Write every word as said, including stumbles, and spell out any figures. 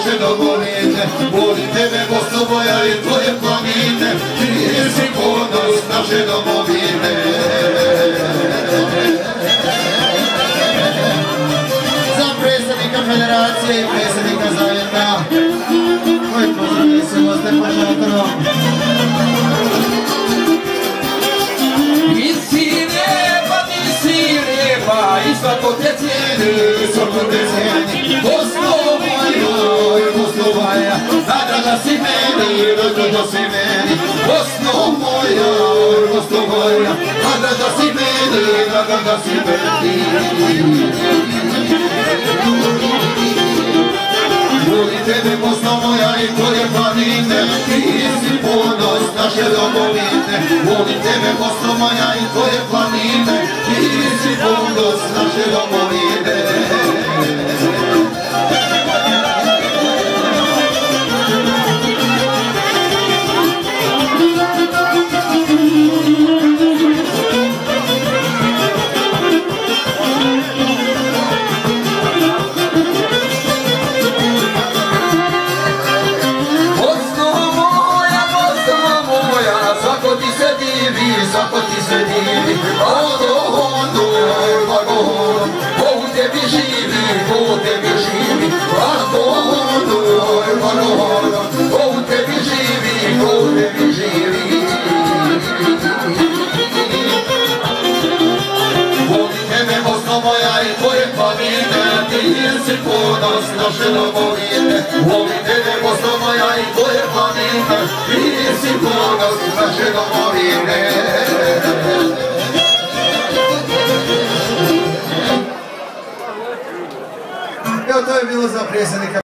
naše domovine, volim tebe Bosno moja i tvoje planine, ti si ponos naše domovine. Za predsjednika federacije i predsjednika zavjeta, koji pozdravili se vas Stepan Žaltrom. Nisi lijepa, nisi lijepa, i svako te cijeni, svako te cijeni. Bosno moja, Bosno moja, nagrada si meni, nagrada si meni. Bosno moja, Bosno moja, nagrada si meni, nagrada si meni. Volim tebe Bosno moja i tvoje planine, ti si ponos naše domovine. Volim tebe Bosno moja i tvoje planine, ti si ponos naše domovine. Svako ti se divi, Vagohondo, Vagohondo, ko u tebi živi, ko u tebi živi, Vagohondo, Vagohondo, ko u tebi živi, ko u tebi živi. Volim tebe Bosno moja i tvoje planine, ti si ponos naše domovine. Volim tebe Bosno moja i tvoje planine, ti si ponos naše domovine. Evo, to je bilo za predsjednika